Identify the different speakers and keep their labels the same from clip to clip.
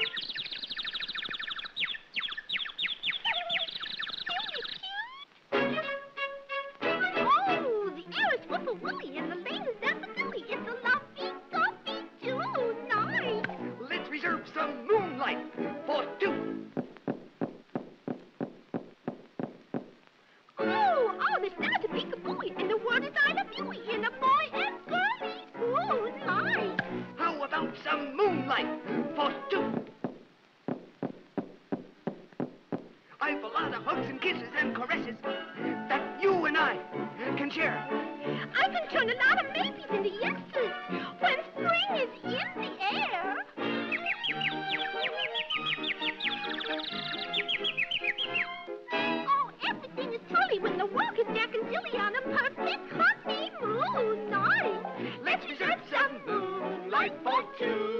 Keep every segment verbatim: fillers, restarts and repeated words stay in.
Speaker 1: Oh, the air is whoop-a-wooey and the lane is zap-a-dooey. It's a lovey-dovey tonight.
Speaker 2: Let's reserve some moonlight for two.
Speaker 1: Oh, oh, there's not a peek-a-booey and the word is I love you in a boy and girlie tonight.
Speaker 2: How about some moonlight for two? I've a lot of hugs and kisses and caresses that you and I can share.
Speaker 1: I can turn a lot of maybes into yeses when spring is in the air. Oh, everything is truly when the world is Jack and Jilly on a perfect honeymoon night.
Speaker 2: Let's reserve some moonlight for two.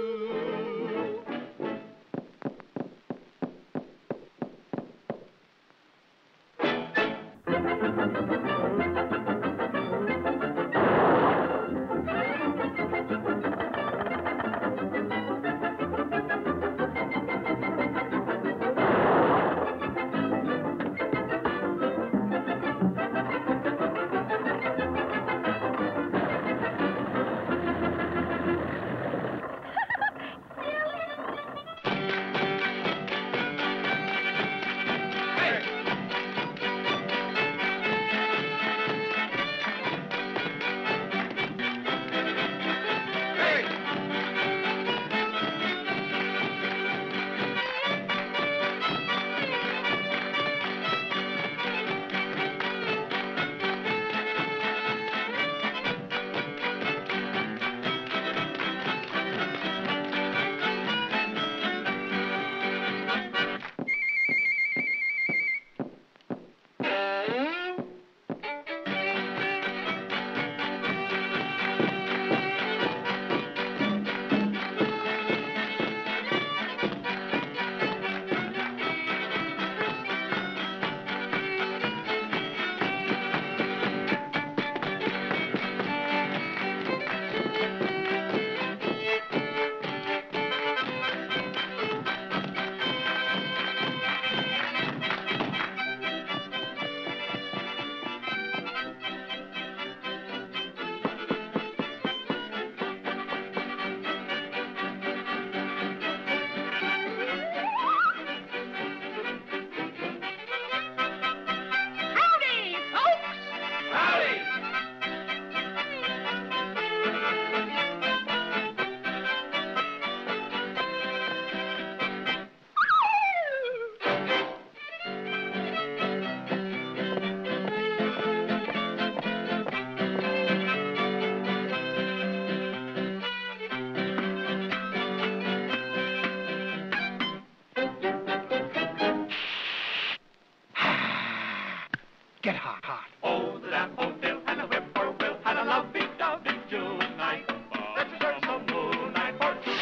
Speaker 2: Get hot, hot.
Speaker 3: Oh, the daffodil and the whippoorwill had a lovey-dovey June night. Let's reserve some moonlight for two.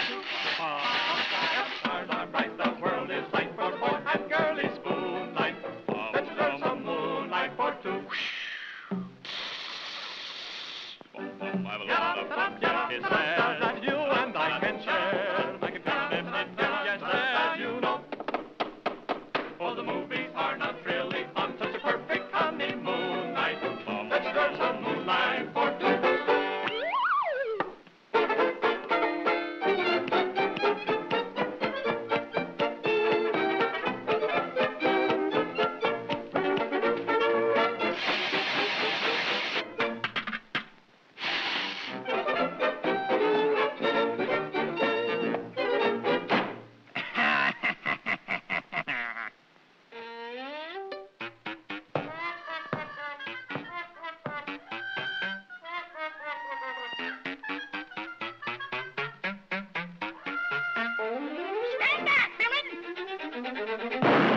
Speaker 3: Stars are bright, the world is light for the boy and girlie's moonlight. Let's reserve some moonlight for two. It's there that you and I can share. I can tell them it is yes, as you know. Oh, the movies are not really on such a perfect honeymoon night. Let's reserve some moonlight for two.
Speaker 1: Stand back, villain!